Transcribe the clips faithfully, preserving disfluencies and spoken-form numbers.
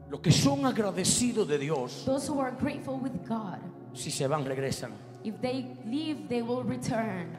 Los que son agradecidos de Dios, those who are grateful with God, si se van, regresan. if they leave, they will return.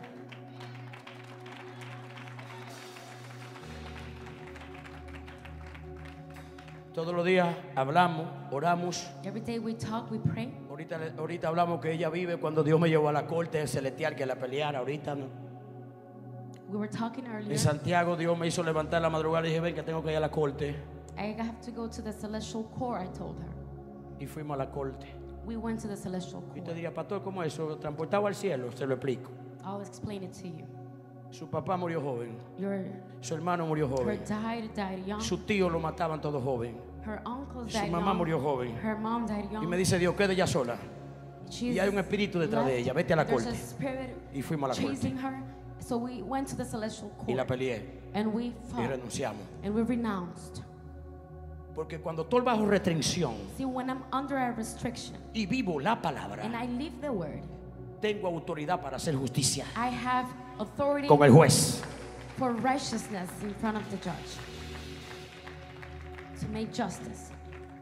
Todos los días hablamos, oramos. Every day we talk, we pray. Ahorita, ahorita hablamos que ella vive cuando Dios me llevó a la corte celestial que la peleara. Ahorita no. We were talking earlier. En Santiago Dios me hizo levantar la madrugada y dije, ven que tengo que ir a la corte. I have to go to the celestial court, I told her. Y fuimos a la corte. We went to the celestial Y te court. diría, pastor, ¿cómo es eso? ¿Transportado al cielo? Se lo explico. I'll explain it to you. Su papá murió joven. Your, Su hermano murió her joven. died, died young. Su tío lo mataban todos joven. Her uncles Su died mamá young. murió joven. Her mom died young. Y me dice Dios, quede ella sola. She's Y hay un espíritu detrás de left. ella. Vete a la There's corte. a spirit Y fuimos a la corte. chasing her. So we went to the celestial Y la court. peleé. And we Y fought. renunciamos. And we renounced. Porque cuando estoy bajo restricción See, when I'm under a restriction y vivo la palabra, and I leave the word, tengo autoridad para hacer justicia I have authority con el juez. for righteousness in front of the judge. To make justice.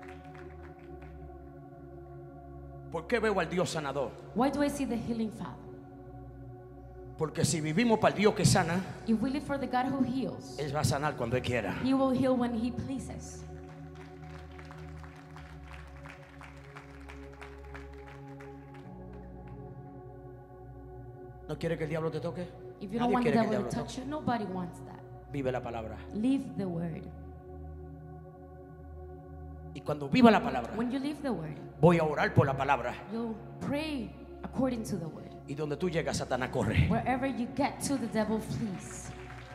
¿Por qué veo al Dios sanador? Why do I see the healing Father? Porque si vivimos para el Dios que sana, If we live for the God who heals, Él va a sanar cuando Él quiera. He will heal when He pleases. ¿No quiere que el diablo te toque? If you don't Nadie want the quiere que el devil to diablo touch toque. you, nobody wants that. Vive la palabra. Leave the word. Y cuando viva la palabra, When you leave the word, voy a orar por la palabra. you'll pray according to the word. Y donde tú llegas, Satanás corre. Wherever you get to, the devil flees.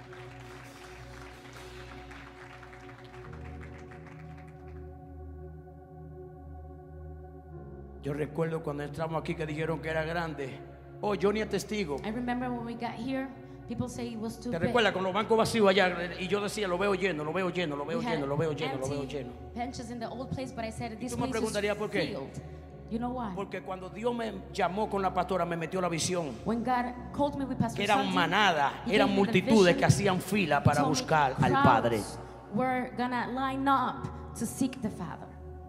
Yo recuerdo cuando entramos aquí que dijeron que era grande. Oh, yo ni es testigo. I remember when we got here, people say it was too ¿Te big. recuerdas con los bancos vacíos allá? Y yo decía, lo veo lleno, lo veo lleno, lo veo We had lleno, lo veo lleno, lo veo empty lleno. benches in the old place, but I said this tú me place is preguntarías por qué. filled. You know why? Porque cuando Dios me llamó con la pastora, me metió la visión. When God called me with Pastor Que eran Santi, manada, He eran gave me the multitudes vision. que hacían fila He para told me buscar al crowds Padre. We're gonna line up to seek the Father.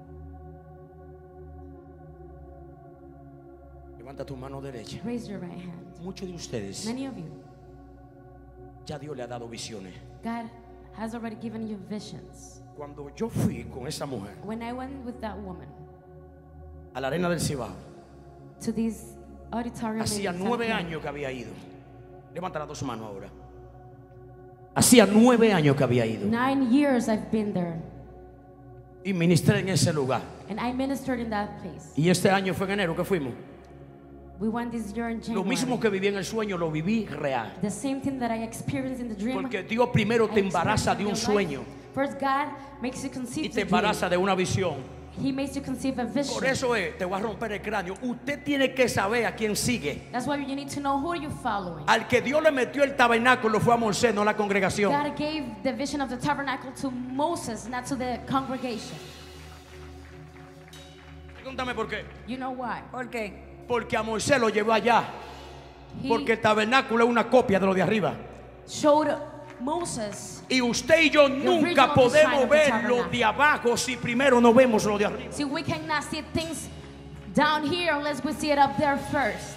Levanta tu mano derecha. Raise your right hand. Muchos de ustedes, Many of you, ya Dios le ha dado visiones. God has already given you visions. Cuando yo fui con esa mujer When I went with that woman a la arena del Cibao, to this auditorium, hacía in San nueve Pedro, años que había ido. Levanta las dos manos ahora. Hacía nueve años que había ido. Nine years I've been there, Y ministré en ese lugar. and I ministered in that place. Y este año fue en enero que fuimos. We went this year in Lo January. mismo que viví en el sueño, lo viví real. The same thing that I experienced in the dream. Porque Dios primero te I experienced embaraza in de un your life. sueño First, God makes you y conceive te the dream. embaraza de una visión. He makes you conceive a vision. Por eso es, te voy a romper el cráneo. Usted tiene que saber a quién sigue. That's why you need to know who are you following. Al que Dios le metió el tabernáculo fue a Moisés, no a la congregación. God gave the vision of the tabernacle to Moses, not to the congregation. Pregúntame por qué. You know why? ¿Por qué? Porque a Moisés lo llevó allá. He Porque el tabernáculo es una copia de lo de arriba. showed Moses. Y usted y yo original nunca design podemos of the ver lo tabernacle. de abajo si primero no vemos lo de arriba. See, we cannot see things down here unless we see it up there first.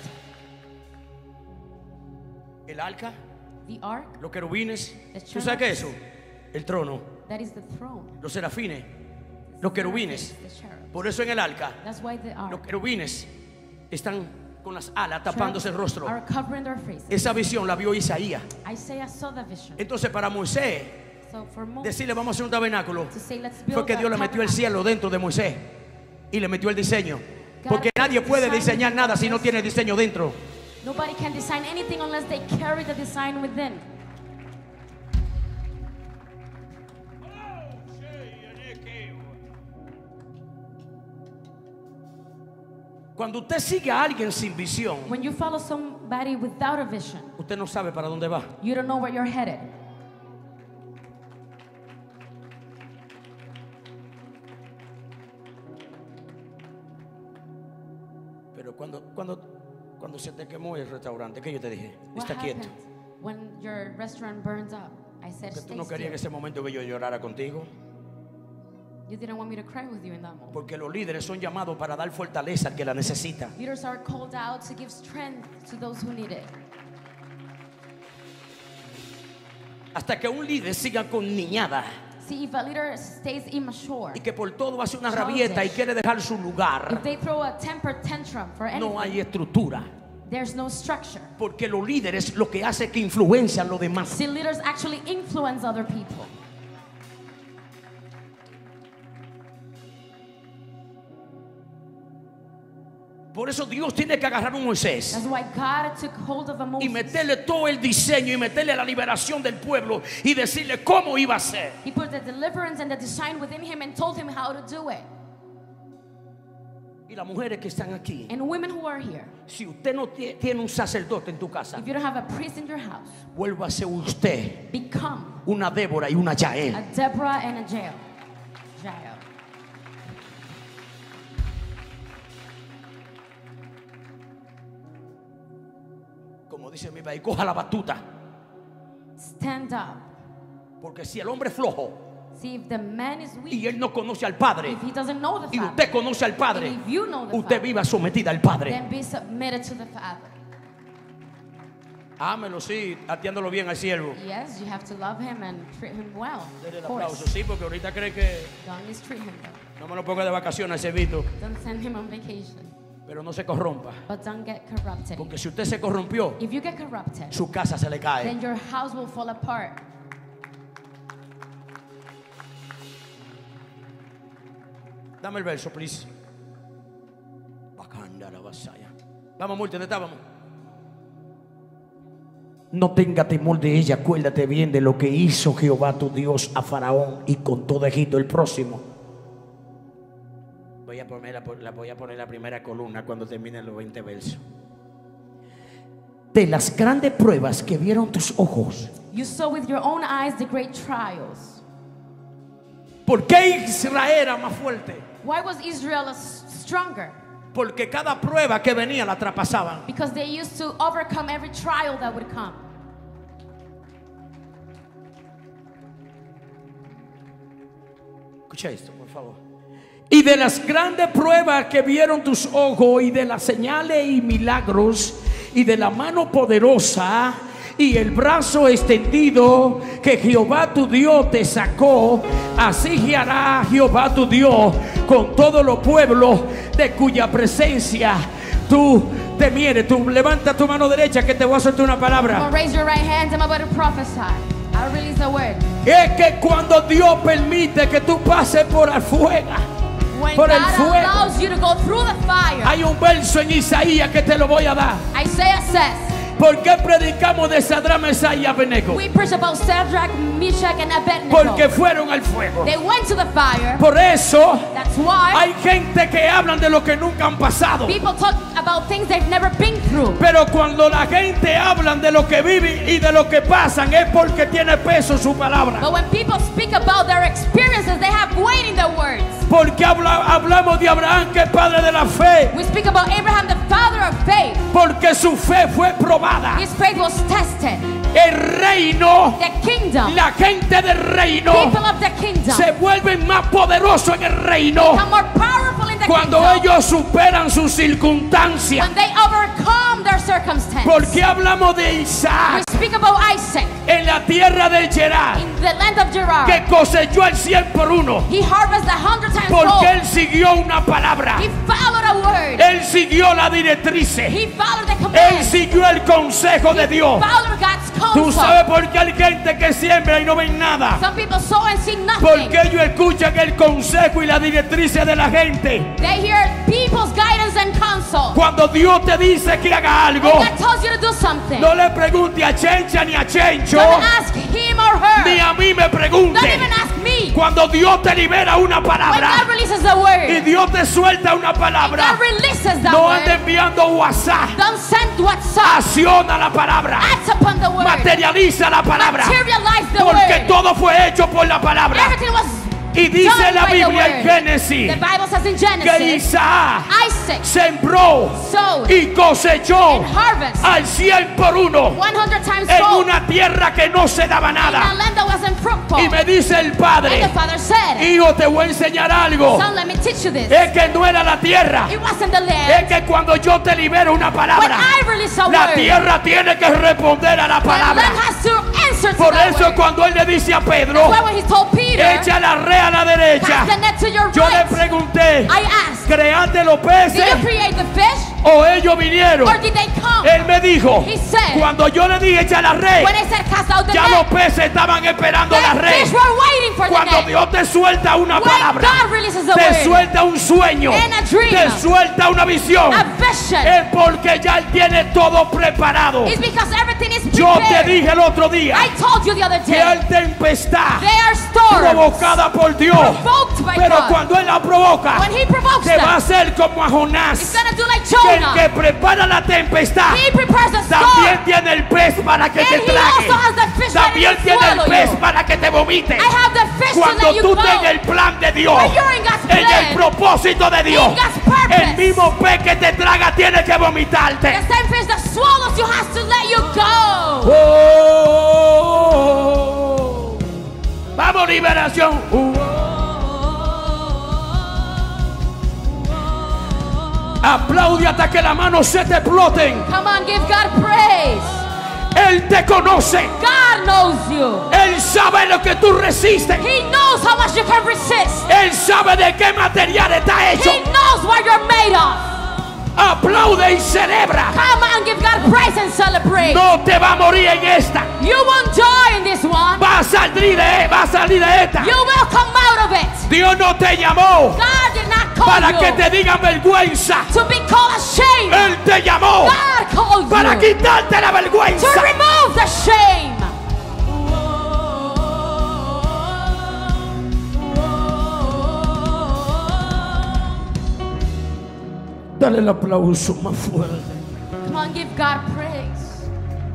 El arca, The ark, los querubines. The ¿Tú sabes qué es eso? cherubims. El trono, that is the throne. los serafines, los querubines. The cherub. Por eso en el arca, That's why the los ark. querubines están con las alas tapándose el rostro. Are covering their faces. Esa visión la vio Isaías. Isaiah saw the vision. Entonces para Moisés So for Moses decirle vamos a hacer un tabernáculo to say let's build fue que a Dios le metió el tabernacle. cielo dentro de Moisés y le metió el diseño. God Porque nadie puede designed diseñar the nada si no process. tiene diseño dentro. Nobody can design anything unless they carry the design within. Cuando usted sigue a alguien sin visión, When you follow somebody without a vision, usted no sabe para dónde va. you don't know where you're headed. Pero cuando, cuando, cuando se te quemó el restaurante, ¿qué yo te dije? What Está quieto. happens when your restaurant burns up? I said, Que tú stay no querías en still. ese momento que yo llorara contigo. You didn't want me to cry with you in that moment. Porque los líderes son llamados para dar fortaleza al que la necesita. Leaders are called out to give strength to those who need it. Hasta que un líder siga con niñada See, if a leader stays immature, y que por todo hace una rabieta y quiere dejar su if lugar, they throw a temper tantrum for anything, no hay estructura. there's no structure. Porque los líderes lo que hace es que influencian a los demás. See, leaders actually influence other people. Por eso Dios tiene que agarrar a un Moisés That's why God took hold of a y Moses. meterle todo el diseño y meterle la liberación del pueblo y decirle cómo iba a ser. He put the deliverance and the design within him and told him how to do it. Y las mujeres que están aquí, And women who are here, si usted no tie- tiene un sacerdote en tu casa, if you don't have a priest in your house, vuelva a ser usted become una Débora y una Jael. a Deborah and a Jael. Jael. Como dice mi país, coja la batuta. Stand up. Porque si el hombre es flojo See, if the man is weak, y él no conoce al Padre if he doesn't know the y Father, usted conoce al Padre, and if you know the usted Father, viva sometida al Padre. then be submitted to the Father. Ámelo, sí, atiéndolo bien al siervo. Yes, you have to love him and treat him well. Dele el Of course. aplauso, sí, porque ahorita cree que Don't mistreat him though. no me lo ponga de vacaciones ese Vito, Don't send him on vacation. pero no se corrompa. But don't get corrupted. Porque si usted se corrompió, If you get corrupted, su casa se le cae. then your house will fall apart. Dame el verso, please. Bacanda la vasalla. Vamos, muerte, ¿dónde estábamos? No tenga temor de ella, acuérdate bien de lo que hizo Jehová tu Dios a Faraón y con todo Egipto. El próximo. Voy a poner la, la, voy a poner la primera columna cuando terminen los veinte versos. De las grandes pruebas que vieron tus ojos. You saw with your own eyes the great trials. ¿Por qué Israel era más fuerte? Why was Israel s- stronger? Porque cada prueba que venía la traspasaban. Because they used to overcome every trial that would come. Escucha esto, por favor. Y de las grandes pruebas que vieron tus ojos, y de las señales y milagros, y de la mano poderosa y el brazo extendido que Jehová tu Dios te sacó, así hará Jehová tu Dios con todos los pueblos de cuya presencia tú te mires. Tú levanta tu mano derecha que te voy a soltar una Come palabra. on, raise your right hand. I'm about to prophesy. I'll release a word. Es que cuando Dios permite que tú pases por afuera, When por el God fuego, allows you to go through the fire, hay un verso en Isaías que te lo voy a dar. Isaiah says, ¿Por qué predicamos de Sadrach, Mesach y Abednego? we preach about Shadrach, Meshach, and Abednego. Porque fueron al fuego. They went to the fire. Por eso That's why hay gente que hablan de lo que nunca han pasado. people talk about things they've never been through. Pero cuando la gente hablan de lo que viven y de lo que pasan, es porque tiene peso su palabra. But when people speak about their experiences, they have weight in their words. Porque habla- hablamos de Abraham, que es padre de la fe. We speak about Abraham, the father of faith. Porque su fe fue probada. His faith was tested. El reino, The kingdom, la gente del reino, people of the kingdom, se vuelven más poderosos en el reino become more powerful in the cuando kingdom ellos superan sus circunstancias. when they overcome their circumstance. Porque hablamos de We Isaac speak about Isaac en la tierra de Gerar, in the land of Gerar. que cosechó el cien por uno, He harvested a hundred times porque fold. él siguió una palabra, He followed a word. él siguió la directriz, He followed the él command. siguió el consejo de Dios. Followed God's Tú counsel. sabes por qué hay gente que siembra y no ven nada. Some people sow and see nothing. Porque ellos escuchan el consejo y la directriz de la gente. They hear people's guidance and counsel. Cuando Dios te dice que haga algo, And God tells you to do something. no le pregunte a Chencha ni a Chencho, Don't ask him or ni her. a mí me Don't pregunte. even ask me. Cuando Dios te libera una When God palabra releases the y word, Dios te suelta una God palabra, releases the no ande word. enviando WhatsApp. Don't send WhatsApp. Acciona la palabra, Act upon the word. materializa la palabra, Materialize the porque word. todo fue hecho por la palabra. Everything was Y dice done la by the Biblia en word. Génesis The Bible says in que Genesis, Isaac Isaac sembró sowed y cosechó and harvest al cien por uno one hundred times en fold una tierra que no se daba in a nada. land that wasn't fruitful. Y me dice el And the padre, father said, hijo, te voy a enseñar algo. son, let me teach you this. Es que no era la tierra. It wasn't the Es land. que cuando yo te libero una When palabra, I release a la word, tierra tiene que responder a la the land palabra. has to answer to Por that eso word. cuando él le dice a Pedro, That's why when he told Peter, echa la red a la derecha, cast the net to your yo le right, pregunté, I asked, ¿creaste los did you peces create the fish o ellos vinieron? or did they come? Él me dijo, He said, cuando yo le dije echa la red, when I said cast out the ya los net, peces estaban esperando la the red. fish were waiting for the Cuando net. Dios te suelta una When palabra, God releases a te word, suelta un sueño, and a dream, te suelta una visión, a vision, es porque ya él tiene todo preparado. it's because everything is Yo te prepared. dije el otro día I told you the other que day, hay tempestad they are storms provocada por Dios, provoked by pero God. cuando él la provoca, When he provokes te va a them, hacer como a it's Jonás, gonna do like que el Jonah. que prepara la tempestad He prepares the también storm. tiene el pez para que And te he trague, also has the fish también that tiene el swallow pez you. para que te vomite. I have the fish to Cuando let you tú go. tengas el plan de Dios, When you're in God's en el plan, propósito de Dios, in God's purpose, el mismo pez que te traga tiene que vomitarte. the same fish that swallows you has to let you go. Oh, vamos, liberación. Uh. Aplaude hasta que las manos se te exploten. Come on, give God praise. Él te conoce. God knows you. Él sabe lo que tú resistes. He knows how much you can resist. Él sabe de qué material está hecho. He knows what you're made of. Aplaude y celebra. Come on, give God praise and celebrate. No te va a morir en esta. You won't die in this one. Va a salir de, va a salir de esta. You will come out of it. Dios no te llamó God did not call para you que te digan vergüenza. to be called ashamed. Él te llamó God called para you quitarte la to vergüenza. remove the shame. Dale el aplauso más fuerte. Come on, give God praise.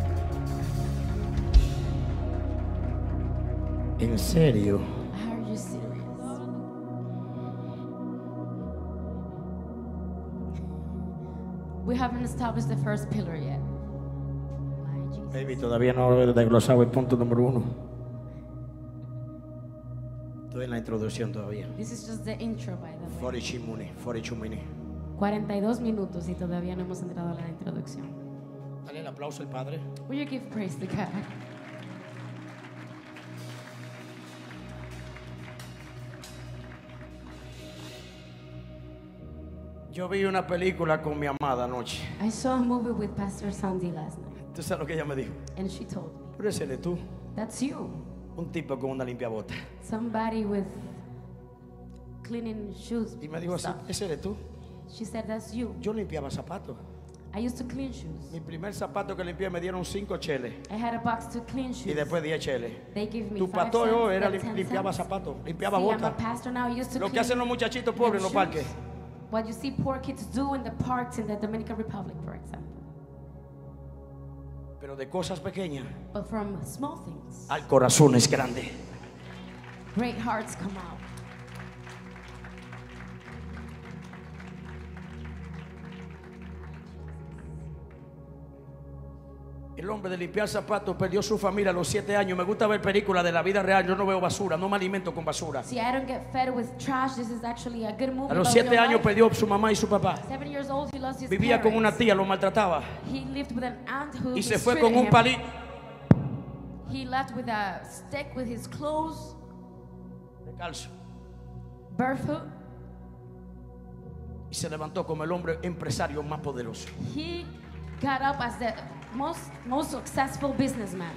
En serio. Are you serious? We haven't established the first pillar yet. My Jesus. Baby, todavía no he desglosado el punto número uno. Estoy en la introducción todavía. This is just the intro, by the way. cuarenta minutes, cuarenta y dos minutes. cuarenta y dos minutos y todavía no hemos entrado a la introducción. Dale el aplauso al Padre. Will you give praise to God? Yo vi una película con mi amada anoche. I saw a movie with Pastor Sandy last night, ¿Tú sabes lo que ella me dijo? and she told me, Pero ese eres tú. that's you. Un tipo con una limpiabota. Somebody with cleaning shoes. Y me dijo así, stuff. ese eres tú. She said, that's you. Yo limpiaba zapatos. I used to clean shoes. Mi primer zapato que limpié me dieron cinco cheles. I had a box to clean Y shoes. después diez cheles. They give me Tu five pastor cents, yo era then lim- ten limpiaba cents. zapatos, limpiaba See, I'm a botas. pastor now. I used to Lo que clean hacen los muchachitos pobres en los shoes. parques. What you see poor kids do in the parks in the Dominican Republic, for example. Pero de cosas pequeñas But from small things, al corazón es grande. great hearts come out. El hombre de limpiar zapatos perdió su familia a los siete años. Me gusta ver películas de la vida real. Yo no veo basura, no me alimento con basura. See, I don't get fed with trash. This is actually a good movie. A los about siete real años life. perdió su mamá y su papá. Seven years old, he lost his Vivía con parents. una tía, lo maltrataba. He lived with an aunt who Y se fue mistreated con un him. palito. He left with a stick with his clothes, Descalzo. barefoot. Y se levantó como el hombre empresario más poderoso. He got up as the most most successful businessman.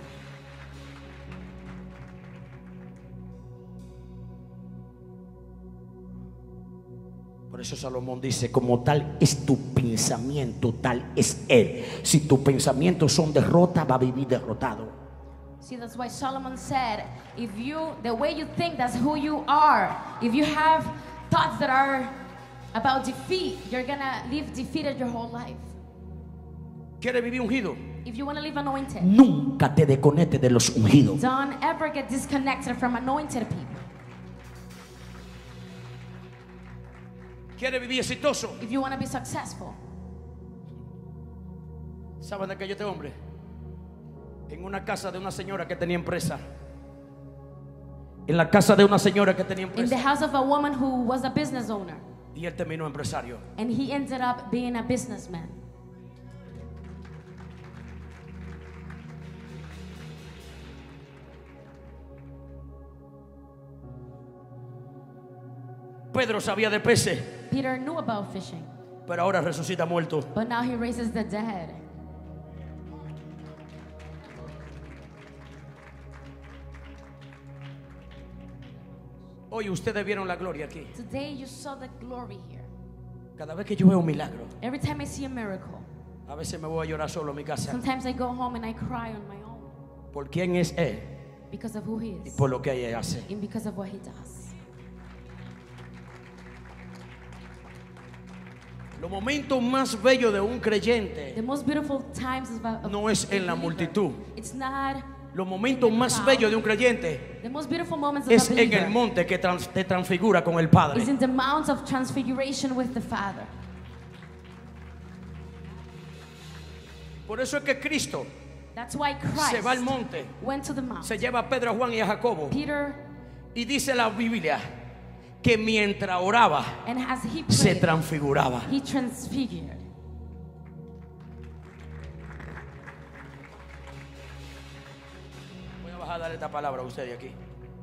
Por eso Salomón dice, como tal es tu pensamiento, tal es él. Si tus pensamientos son derrota, va a vivir derrotado. See, that's why Solomon said, if you, the way you think, that's who you are. If you have thoughts that are about defeat, you're gonna live defeated your whole life. ¿Quieres vivir ungido? If you want to live anointed, Nunca te desconectes de los ungidos. don't ever get disconnected from anointed people. quiere vivir exitoso, if you want to be successful, ¿saben de qué yo este hombre? En una casa de una señora que tenía empresa. En la casa de una señora que tenía in the empresa. house of a woman who was a business owner, Y él terminó empresario. and he ended up being a businessman. Pedro sabía de peces, Peter knew about fishing, pero ahora resucita muerto. but now he raises the dead. Hoy ustedes vieron la gloria aquí. Today you saw the glory here. Cada vez que yo veo un milagro, Every time I see a miracle, a veces me voy a llorar solo en mi casa. sometimes I go home and I cry on my own Por quién es él because of who he y is por lo que ella hace. and because of what he does. Los momentos más bellos de un creyente The most beautiful times of a, of no es a en la believer, multitud. It's not Los momentos más bellos de un creyente the most beautiful moments of es a en believer el monte que trans- te transfigura con el Padre. is in the Mount of Transfiguration with the Father. Por eso es que Cristo That's why se va al Christ monte, went to the mount. se lleva a Pedro, a Juan y a Jacobo, Peter, y dice la Biblia que mientras oraba and as he se prayed, transfiguraba. he transfigured. Voy a bajar a darle esta palabra a ustedes aquí.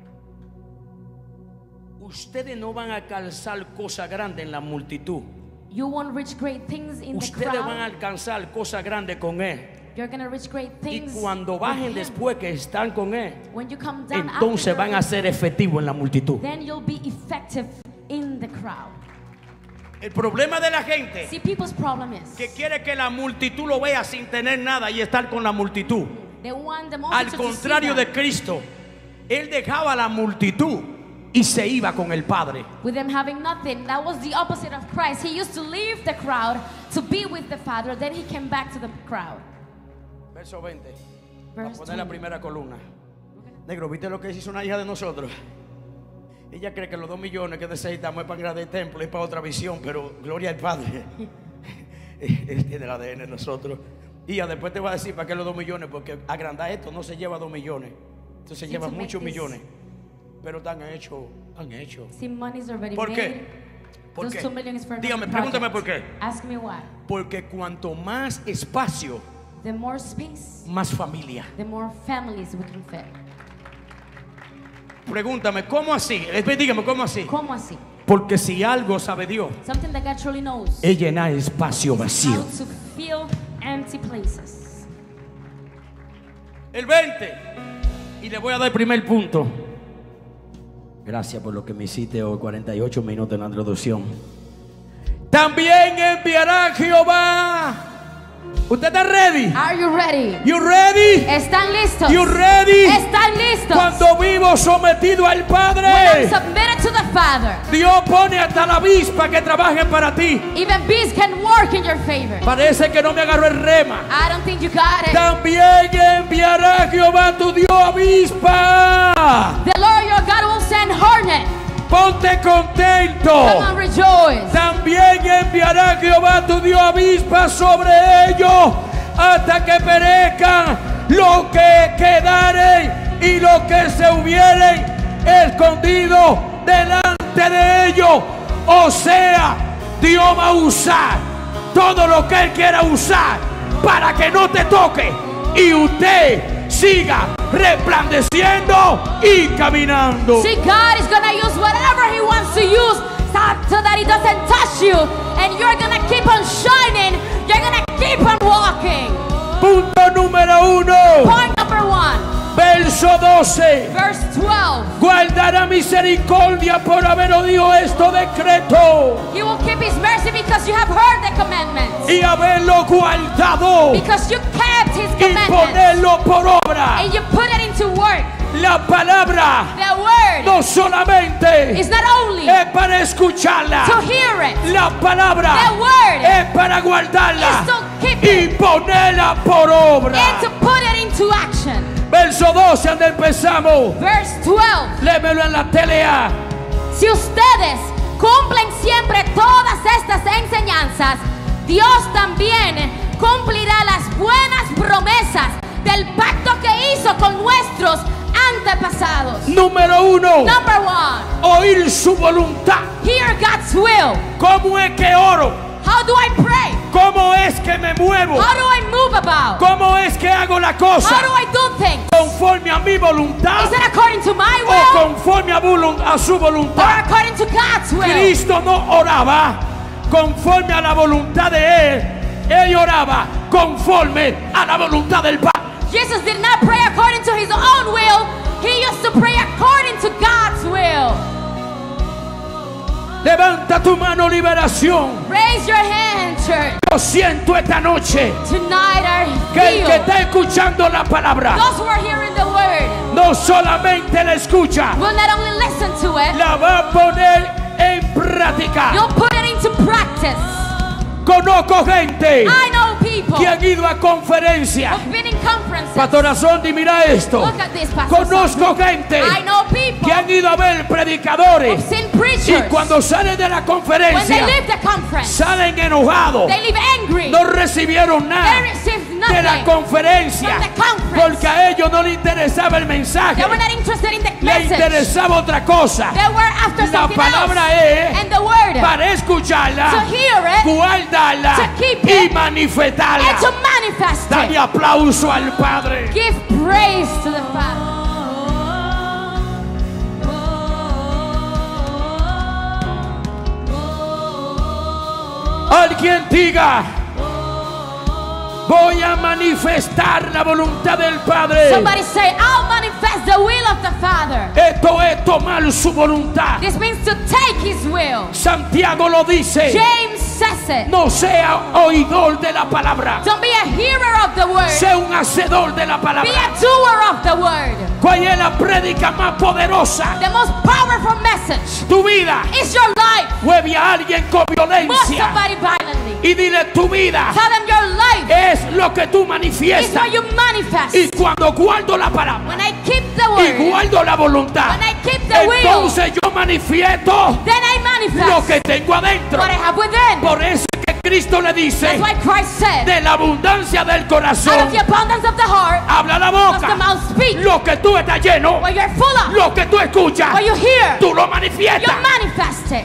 Ustedes no van a alcanzar cosas grandes en la multitud. You won't reach great things in the Ustedes van a crowd. alcanzar cosas grandes con Él. You're going to reach great Y things. cuando with bajen him. después que están con Él, When you come down entonces after, van a ser efectivos en la multitud. then you'll be effective in the crowd. El problema de la gente See, people's problem is que quiere que la multitud lo vea sin tener nada y estar con la multitud. they want the Al multitude to see contrario de them. Cristo, Él dejaba a la multitud y se iba con el Padre. With them having nothing. That was the opposite of Christ. He used to leave the crowd to be with the Father. Then he came back to the crowd. Verso veinte. Vamos Verse a poner la twenty. primera columna. Negro, ¿viste lo que hizo una hija de nosotros? Ella cree que los dos millones que necesitamos es para agradar el templo y para otra visión, pero gloria al Padre. Él tiene el A D N de nosotros. Y ya después te voy a decir para qué los dos millones, porque agrandar esto no se lleva dos millones. Esto se Sí, lleva to make muchos this- millones. Pero están hechos, han hecho. See, money's already ¿Por made. qué? ¿Por Those qué? two million is for another Dígame, project. pregúntame por qué. Ask me why. Porque cuanto más espacio, The more space, más familia. the more families we can fit. Pregúntame, ¿cómo así? Después dígame, ¿cómo así? ¿Cómo así? Porque si algo sabe Dios, Something that God truly knows. es llenar espacio How vacío. to fill empty places. El veinte. Y le voy a dar el primer punto. Gracias por lo que me hiciste hoy, cuarenta y ocho minutos en la introducción. También enviará Jehová. ¿Usted está ready? Are you ready? You ready? ¿Están listos? You ready? ¿Están listos? Cuando vivo sometido al When I'm Padre, submitted to the Father, Dios pone hasta la avispa que trabajen para ti. even bees can work in your favor. Parece que no me agarró el rema. I don't think you got it. También enviará Jehová tu Dios avispa. The Lord your God will send hornet. Ponte contento. Come on, rejoice. También enviará Jehová tu Dios avispa sobre ellos hasta que perezcan los que quedaren y los que se hubieren escondido delante de ellos. O sea, Dios va a usar todo lo que Él quiera usar para que no te toque y usted siga resplandeciendo y caminando. See, God is going to use whatever He wants to use so so that He doesn't touch you. And you're going to keep on shining. You're going to keep on walking. Punto número uno. Point number one, Verso doce. verse twelve. Guardará misericordia por haber oído esto decreto He will keep His mercy because you have heard the commandments. y haberlo guardado Because you kept His y commandments. ponerlo por obra. And you put it into work. La palabra The word no solamente is not only es para escucharla, to hear it. la palabra The word es para guardarla is to keep y it ponerla por obra. and to put it into action. Verso doce, donde empezamos. Verse twelve. Lémelo en la tele. Si ustedes cumplen siempre todas enseñanzas, Dios también cumplirá las buenas promesas del pacto que hizo con nuestros antepasados. Número uno, Number one, oír su voluntad. hear God's will. ¿Cómo es que oro? How do I pray? ¿Cómo es que me muevo? How do I move about? ¿Cómo es que hago la cosa? How do I do things? ¿Conforme a mi voluntad Is it according to my o will conforme a, volun- a su or voluntad? according to God's will? Cristo no oraba conforme a la voluntad de Él. Él oraba conforme a la voluntad del Padre. Jesus did not pray according to his own will. He used to pray according to God's will. Levanta tu mano, liberación. Raise your hand, church. Yo siento esta noche Tonight I que el que feel está escuchando la palabra those who are hearing the word no solamente la escucha, will not only listen to it, la va a poner en práctica. you'll put it into practice. Conozco gente I know people que han ido a conferencias. who've been in conferences. Pastora Sondi, mira esto. Look at this, Pastor Conozco Sandy. gente I know people que han ido a ver predicadores who've seen y preachers. cuando salen de la When they conferencia leave the conference, salen enojados. they leave angry. No recibieron nada They received de la nothing conferencia from the conference. porque a ellos no les interesaba el mensaje, They were not interested in the le message. interesaba otra cosa. They were after La something palabra else. es And the word para escucharla, to hear it guardarla to keep y it, manifestarla. and to manifest Dale it. aplauso al Padre. Give praise to the Father. Alguien diga: voy a manifestar la voluntad del Padre. Somebody say, I'll manifest the will of the Father. Esto es tomar su voluntad. This means to take his will. Santiago lo dice: James says it. no sea oidor de la palabra, Don't be a hearer of the word. sea un hacedor de la Be palabra. a doer of the word. ¿Cuál es la prédica más poderosa? The most powerful message Tu vida. is your life. Mueve a alguien con Move violencia somebody violently. y dile: tu vida Tell them your life es lo que tú is manifiestas. what you manifest. Y cuando guardo la palabra When I keep the y word, guardo la voluntad, when I keep the will, entonces yo manifiesto then I lo manifest que tengo adentro. what I have within. Por eso es que Cristo le dice: That's why Christ said, de la abundancia del out corazón of the abundance of the heart, habla la does the boca. mouth speak. Lo que tú estás lleno, What you're full of, lo que tú escuchas, what you hear, tú lo you manifiestas. manifest it.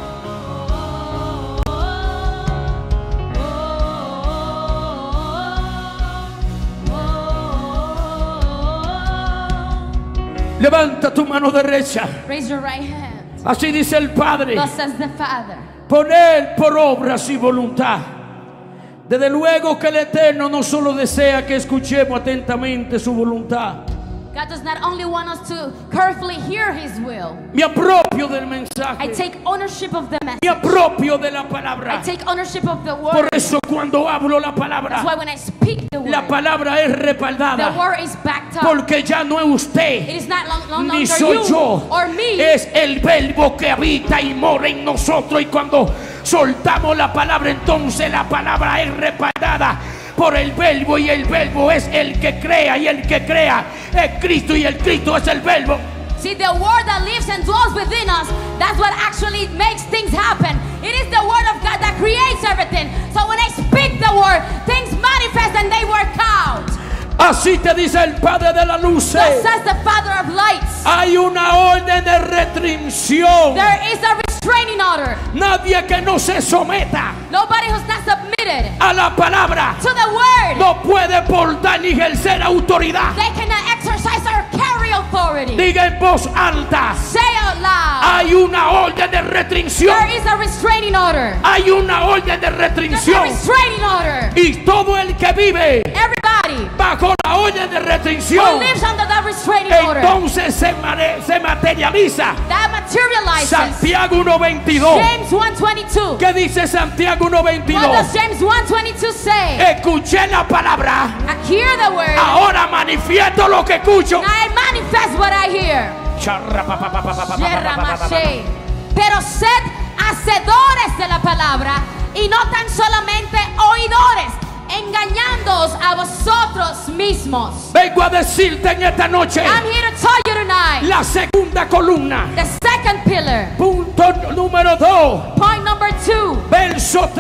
Levanta tu mano derecha. Raise your right hand. Así dice el Padre: Thus says the Father. poner por obra su voluntad. Desde luego que el Eterno no solo desea que escuchemos atentamente su voluntad. God does not only want us to carefully hear his will. Me apropio del I mensaje. take ownership of the Me message. apropio de la I palabra. take ownership of the Por word. eso cuando hablo la That's why palabra, when I speak the la word, palabra es the respaldada. word is backed up. Porque ya no es It usted is not long, long ni longer soy you yo, or me. es el verbo que habita y mora en nosotros. Y cuando soltamos la palabra, entonces la palabra es respaldada por el verbo, y el verbo es el que crea, y el que crea es Cristo, y el Cristo es el verbo. See, the word that lives and dwells within us, that's what actually makes things happen. It is the word of God that creates everything. So when I speak the word, things manifest and they work out. Así te dice el Padre de la luz. Thus says the Father of lights. Hay una orden de restricción. There is a restraining order. Nadie que no se someta Nobody who's not submitted a la palabra to the word, no puede portar ni ejercer autoridad. they cannot exercise or carry authority. Diga en voz alta: Say out loud. hay una orden de restricción. There is a restraining order. Hay una orden de There's a restricción. restraining order. Y todo el que vive Everybody bajo la orden de who restricción, lives under that restraining order, entonces se, mare- se materializa. that materializes. Santiago uno veintidós. James one twenty-two. ¿Qué dice Santiago uno What veintidós? does James one twenty-two say? Escuché la palabra, I hear the word. ahora manifiesto lo que escucho. And I manifest what I hear. Yerramashe. Pero sed hacedores de la palabra y no tan solamente oidores, engañándoos a vosotros mismos. Vengo a decirte en esta noche I'm here to tell you tonight, la segunda columna. the second pillar, Punto número dos. point number two, Verso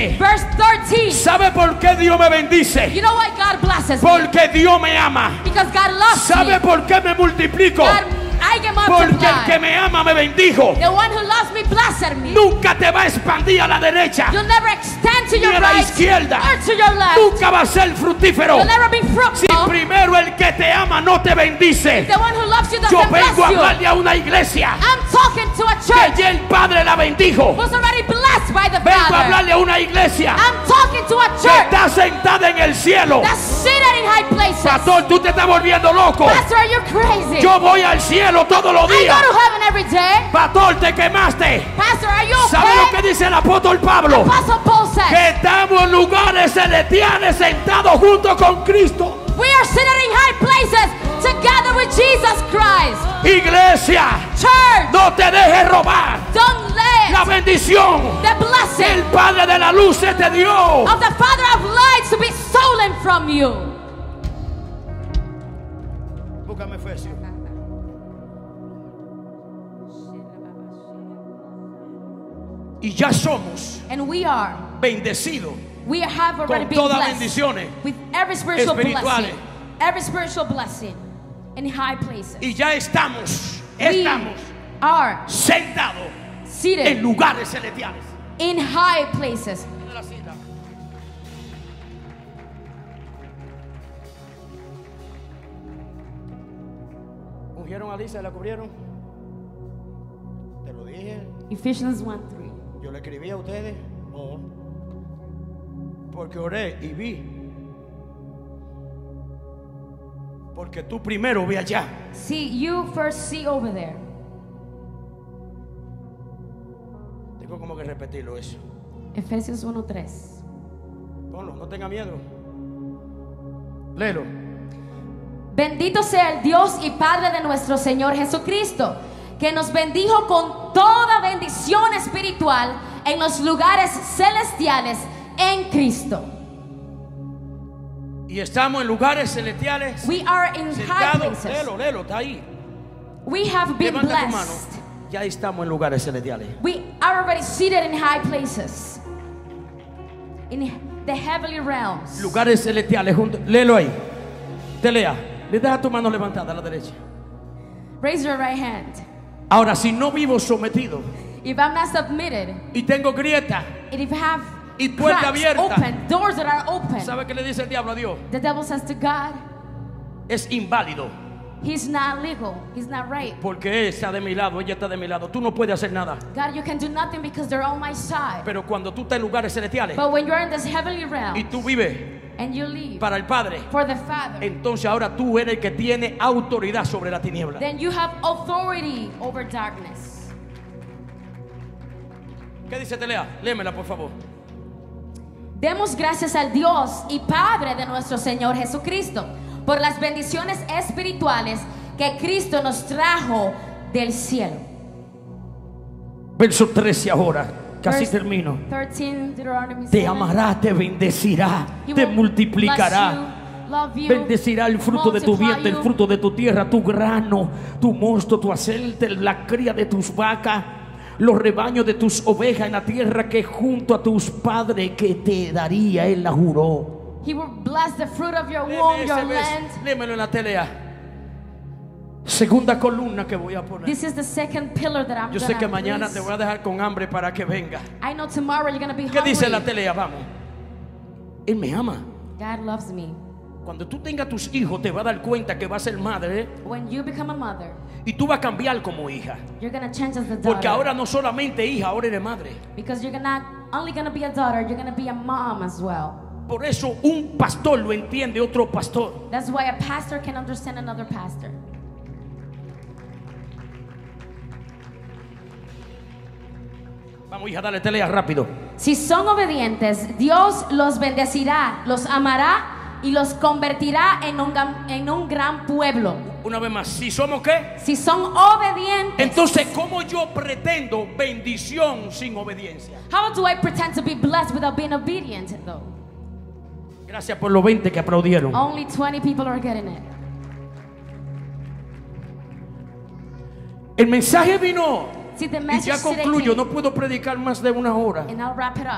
trece. Verse thirteen. ¿Sabe por qué Dios me bendice? You know why God blesses me? Porque Dios me ama. Because God loves ¿Sabe me. por qué me multiplico? God, I get Porque el que multiplied. me ama me bendijo. The one who loves me blessed me. Nunca te va a expandir a la derecha You'll never extend to ni your a la right izquierda. or to your left. Nunca va a ser fructífero. You'll never be Si fruitful. primero el que te ama no te bendice, The one who loves you yo doesn't bless vengo a you. hablarle a una iglesia I'm talking to a que church ya el Padre la bendijo. who's already blessed by the Vengo a Father. hablarle a una iglesia I'm talking to a que church está sentada en el cielo. that's seated in high places. Pastor, tú te estás volviendo loco. Pastor, are you crazy? Yo voy al cielo todos los I go días. to heaven every day. Pastor, te quemaste. Pastor, are you ¿Sabe lo okay? que dice el apóstol Pablo? Apostle Paul Que says, estamos en lugares celestiales sentados junto con Cristo. we are seated in high places together with Jesus Christ. Iglesia, Church, no te dejes robar don't let la bendición the que blessing el Padre de la luz se te dio. of the Father of lights to be stolen from you. Búscame Efesios. Y ya somos And we are, bendecidos we have already con been todas blessed bendiciones with every spiritual espirituales. blessing, every spiritual blessing in high places. Y ya estamos, We estamos are sentados en seated lugares celestiales. in high places. ¿Ungieron a Lisa y la cubrieron? Te lo dije. Ephesians one three. Yo le escribí a ustedes. No. Porque oré y vi. Porque tú primero ve allá. See, you first see over there. Tengo como que repetirlo eso. Efesios one three. Ponlo, no tenga miedo. Léelo. Bendito sea el Dios y Padre de nuestro Señor Jesucristo, que nos bendijo con toda bendición espiritual en los lugares celestiales en Cristo. Y estamos en lugares celestiales. We are in high Sentados. places. Léelo, léelo, está ahí. We have been Levanta tu mano. blessed. Ya estamos en lugares celestiales. We are already seated in high places, in the heavenly realms. Lugares celestiales. Junto. Léelo ahí. Te lea. Le deja tu mano levantada a la derecha. Raise your right hand. Ahora, si no vivo sometido If I'm not submitted, y tengo grieta, and if I have Y puerta cracks abierta. open, doors that are open, ¿sabe qué le dice el diablo a Dios? the devil says to God, Es inválido. he's not legal, he's not right. Porque él está de mi lado, ella está de mi lado. Tú no puedes hacer nada. God, you can do nothing because they're on my side. Pero cuando tú estás en lugares celestiales But when you're in this heavenly realm y tú vives and you leave para el Padre, for the Father, entonces ahora tú eres el que tiene autoridad sobre la tiniebla. then you have authority over darkness. ¿Qué dice Telea? Léemela, por favor. Demos gracias al Dios y Padre de nuestro Señor Jesucristo por las bendiciones espirituales que Cristo nos trajo del cielo. Verso trece ahora. Casi Verse termino. thirteen, Deuteronomy Te seven. amará, te bendecirá, He te will multiplicará. bless you, love you, Bendecirá el fruto de tu multiply vientre, el you. fruto de tu tierra, tu grano, tu mosto, tu aceite, la cría de tus vacas, los rebaños de tus ovejas en la tierra que junto a tus padres que te daría, él la juró. He will bless the fruit of your Léeme womb, ese your verso, land. léemelo en la telea. Segunda columna que voy a poner. This is the second pillar that I'm Yo sé que gonna mañana place. te voy a dejar con hambre para que venga. I know tomorrow you're gonna be ¿Qué dice la hungry. telea? Vamos. Él me ama. God loves me. Cuando tú tengas tus hijos te vas a dar cuenta que vas a ser madre When you become a mother, y tú vas a cambiar como hija. you're gonna change as the daughter. Porque ahora no solamente hija, ahora eres madre. Because you're not only gonna be a daughter, you're gonna be a mom as well. Por eso un pastor lo entiende otro pastor. That's why a pastor can understand another pastor. Vamos, hija, dale, te lea rápido. Si son obedientes, Dios los bendecirá, los amará y los convertirá en un, gan- en un gran pueblo. Una vez más, si somos qué, Si son obedientes, entonces ¿cómo yo pretendo bendición sin obediencia? how do I pretend to be blessed without being obedient though? Gracias por los veinte que aplaudieron. Only twenty people are getting it. El mensaje vino See, the y message ya today concluyo. came, No puedo predicar más de una hora. and I'll wrap it up.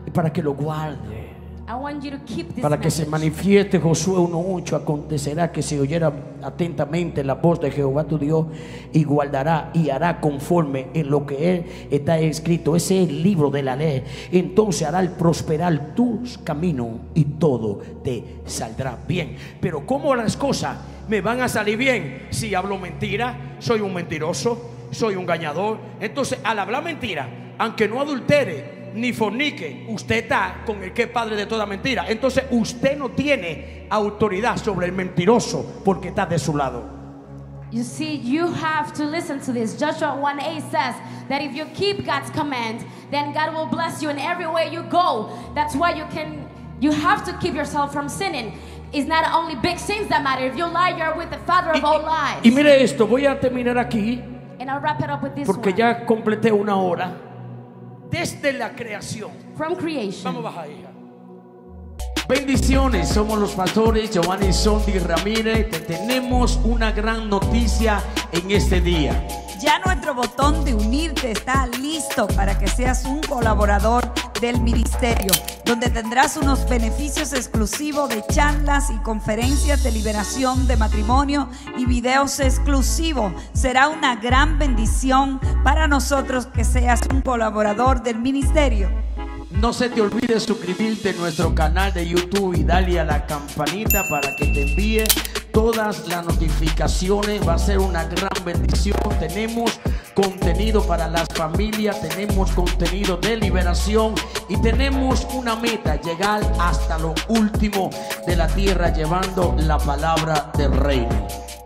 y para que lo guarde. I want you to keep this Para que se message. manifieste Josué uno ocho, acontecerá que si oyera atentamente la voz de Jehová tu Dios y guardará y hará conforme en lo que él está escrito. Ese es el libro de la ley. Entonces hará el prosperar tus caminos y todo te saldrá bien. Pero ¿cómo las cosas me van a salir bien si hablo mentira? Soy un mentiroso, soy un engañador. Entonces al hablar mentira, aunque no adultere ni fornique, usted está con el que es padre de toda mentira. Entonces usted no tiene autoridad sobre el mentiroso porque está de su lado. You see, you have to listen to this. Joshua one eight says that if you keep God's command, then God will bless you in every way you go. That's why you can, you have to keep yourself from sinning. It's not only big sins that matter. If you lie, you're with the father of all lies. Y mire esto, voy a terminar aquí And I'll wrap it up with this porque one. ya completé una hora. Desde la creación. From creation. Vamos a bajar, hija. Bendiciones, somos los pastores Giovanni Sondi Ramírez. Te tenemos una gran noticia en este día. Ya nuestro botón de unirte está listo para que seas un colaborador del ministerio, donde tendrás unos beneficios exclusivos de charlas y conferencias de liberación de matrimonio y videos exclusivos. Será una gran bendición para nosotros que seas un colaborador del ministerio. No se te olvide suscribirte a nuestro canal de YouTube y darle a la campanita para que te envíe todas las notificaciones. Va a ser una gran bendición. Tenemos contenido para las familias, tenemos contenido de liberación y tenemos una meta: llegar hasta lo último de la tierra llevando la palabra del reino.